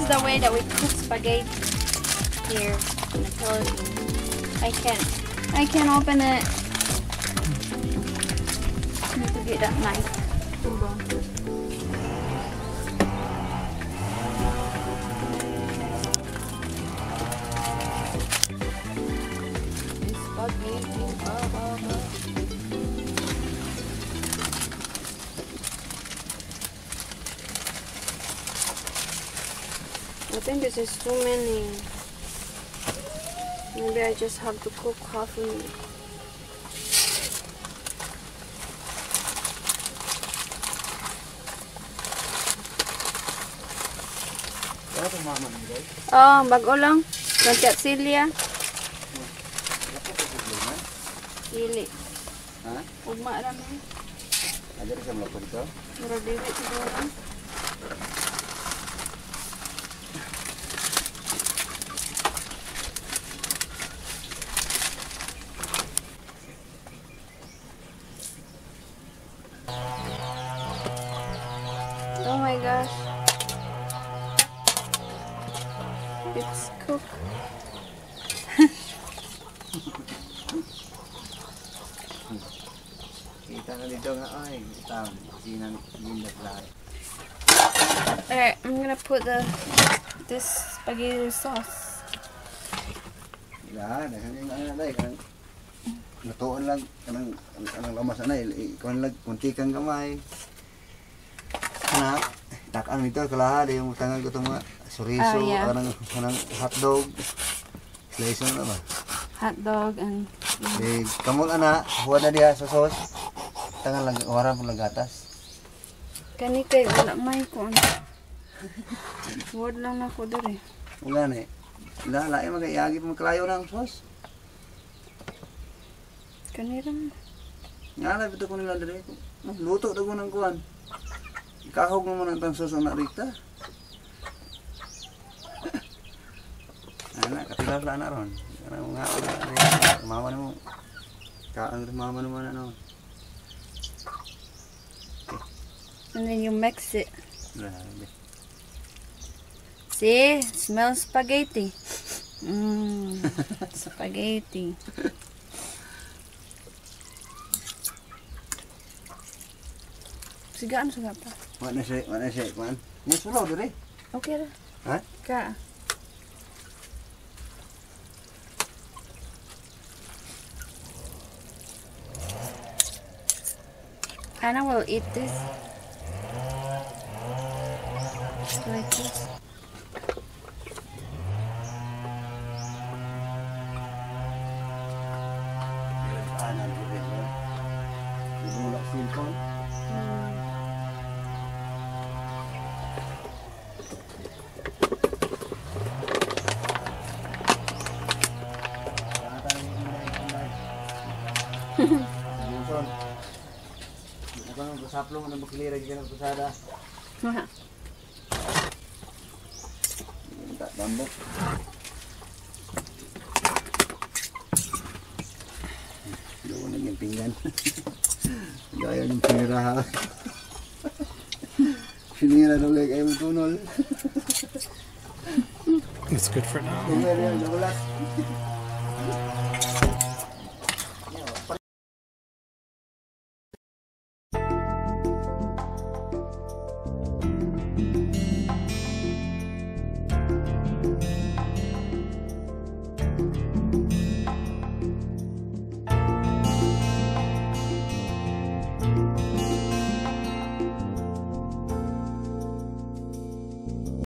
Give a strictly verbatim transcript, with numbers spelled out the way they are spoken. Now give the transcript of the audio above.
is the way that we cook spaghetti here in the Philippines. I can't. I can't open it. I need to get that knife. Hold on. Spaghetti. Oh, oh, oh. I think this is too many. Maybe I just have to cook half of it. Oh, bago lang. Nantiyak silya. Sili. Ha? Ugma lang. Ada sa mlapon ko? Mura dili siguro. Oh my gosh. It's cooked. Kita na dito nga ay, itang sinang lindas lahat. Alright, I'm gonna put the this spaghetti sauce. Wala, dahil yung ano na kanang lutuan lang, kanang kanang lamas na, ikuan lang, kunti kang gamay. Anak, takaan nito, kalahari yung tangan ko itong mga chorizo, Oh, yeah. kanang, kanang hotdog. Slice na ba? Hot dog and Eh, kamong ana, huwag na diha sa sauce. Tangan lang, warang kong lagatas. kani kay wala may kuan. Word lang ako diri. Wala na eh. Lala, eh, magayagi pa magkalayo ng sauce. Kani ram. Nga bito ko nila diri. Luto daw ko ng kuwan. Ikahog mo muna ang sauce na rikta. Anak, katilar na na ron. Ano nga, mama mo. Kaan mama mo na no. And then you mix it. Grabe. See? Smells spaghetti. Mmm. Spaghetti. Sigaan suga pa. Mana siya, mana siya, kuan. May sulaw diri. Okay ra. Ha? Ka. Anna will eat this. Like this. Anan diri. Dula silikon. Bunson. Ako nang saplong na maklira gyud ang pusada. Tak bambok. Doon na yung pinggan. Gaya yung piniraha. Pinira daw kayo yung tunol. It's good for now. Pinira yung nagulat.